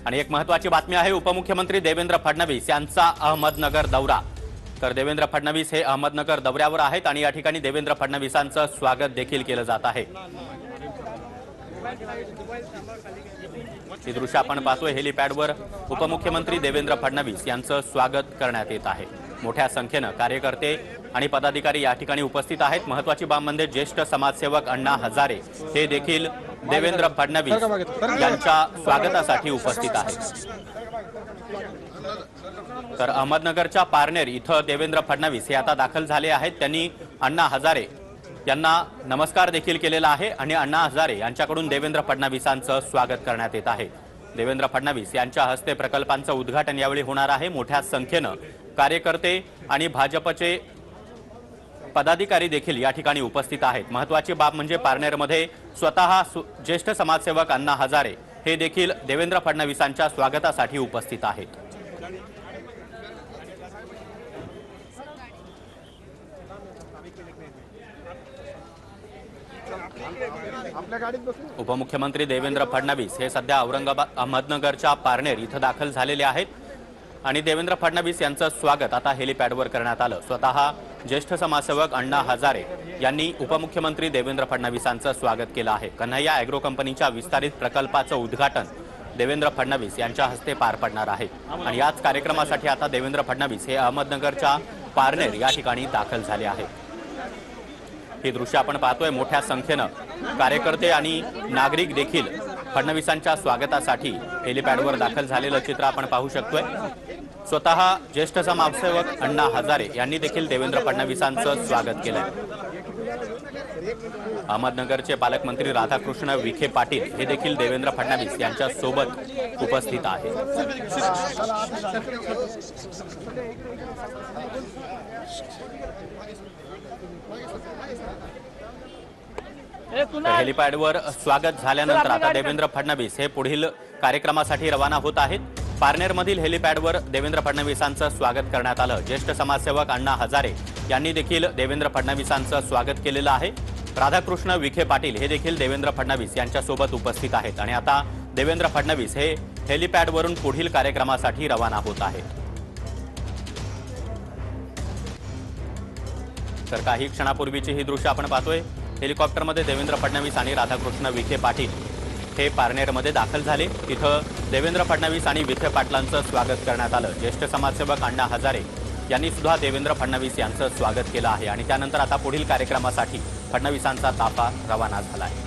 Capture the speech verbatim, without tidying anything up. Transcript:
आणि एक महत्त्वाची बातमी आहे, उपमुख्यमंत्री देवेंद्र फडणवीस यांचा अहमदनगर दौरा। तर देवेंद्र फडणवीस हे अहमदनगर दौऱ्यावर आहेत आणि या ठिकाणी देवेंद्र फडणवीसांचं स्वागत देखील केलं जात आहे। हे दृश्य आपण पाहतोय, हेलिपॅडवर उपमुख्यमंत्री देवेंद्र फडणवीस यांचं स्वागत करण्यात येत आहे। मोठ्या संख्येने कार्यकर्ते आणि पदाधिकारी या ठिकाणी उपस्थित आहेत। महत्त्वाची बाब म्हणजे ज्येष्ठ समाजसेवक अण्णा हजारे हे देखील देवेंद्र फडणवीस यांच्या स्वागतासाठी उपस्थित आहेत। तर अहमदनगरच्या पारनेर इथं देवेंद्र फडणवीस हे आता दाखल झाले आहेत। त्यांनी अण्णा हजारे यांना नमस्कार देखील केलेला आहे आणि अण्णा हजारे यांच्याकडून देवेंद्र फडणवीसांचं स्वागत करण्यात येत आहे। देवेंद्र फडणवीस यांच्या हस्ते प्रकल्पांचं उद्घाटन यावेळी होणार आहे। मोठ्या संख्येने कार्यकर्ते आणि भाजपचे पदाधिकारी देखील या ठिकाणी उपस्थित आहेत। महत्त्वाची बाब म्हणजे पारनेरमध्ये स्वतः ज्येष्ठ समाजसेवक अण्णा हजारे हे देखील देवेंद्र फडणवीसांच्या स्वागतासाठी उपस्थित आहेत। उपमुख्यमंत्री देवेंद्र फडणवीस हे सध्या औरंगाबाद अहमदनगरच्या पारनेर इथं दाखल झालेले आहेत आणि देवेंद्र फडणवीस यांचं स्वागत आता हेलिपॅडवर करण्यात आलं। स्वतः ज्येष्ठ समाजसेवक अण्णा हजारे यांनी उपमुख्यमंत्री देवेंद्र फडणवीसांचं स्वागत केलं आहे। कन्हैया ॲग्रो कंपनीच्या विस्तारित प्रकल्पाचं उद्घाटन देवेंद्र फडणवीस यांच्या हस्ते पार पडणार आहे आणि याच कार्यक्रमासाठी आता देवेंद्र फडणवीस हे अहमदनगरच्या पारनेर या ठिकाणी दाखल झाले आहेत। हे दृश्य आपण पाहतोय, मोठ्या संख्येने कार्यकर्ते आणि नागरिक देखील फडणवीसांच्या स्वागतासाठी हेलिपॅडवर दाखल झालेलं चित्र आपण पाहू शकतोय। स्वतः ज्येष्ठ समाजसेवक अण्णा हजारे यांनी देखील देवेंद्र फडणवीसांचं स्वागत केलंय। अहमदनगरचे पालकमंत्री राधाकृष्ण विखे पाटील हे देखील देवेंद्र फडणवीस यांच्या सोबत उपस्थित आहेत। हेलिपॅडवर स्वागत झाल्यानंतर आता देवेंद्र फडणवीस हे पुढील कार्यक्रमासाठी रवाना होत आहेत। पारनेरमधील हेलिपॅडवर देवेंद्र फडणवीसांचं स्वागत करण्यात आलं। ज्येष्ठ समाजसेवक अण्णा हजारे यांनी देखील देवेंद्र फडणवीसांचं स्वागत केलेलं आहे। राधाकृष्ण विखे पाटील हे देखील देवेंद्र फडणवीस यांच्यासोबत उपस्थित आहेत आणि आता देवेंद्र फडणवीस हे हेलिपॅडवरून पुढील कार्यक्रमासाठी रवाना होत आहेत। तर काही क्षणापूर्वीची ही दृश्य आपण पाहतोय, हेलिकॉप्टरमध्ये देवेंद्र फडणवीस आणि राधाकृष्ण विखे पाटील हे पारनेरमध्ये दाखल झाले। तिथं देवेंद्र फडणवीस आणि विखे पाटलांचं स्वागत करण्यात आलं। ज्येष्ठ समाजसेवक अण्णा हजारे यांनी सुद्धा देवेंद्र फडणवीस यांचं स्वागत केलं आहे आणि त्यानंतर आता पुढील कार्यक्रमासाठी फडणवीसांचा ताफा रवाना झाला आहे।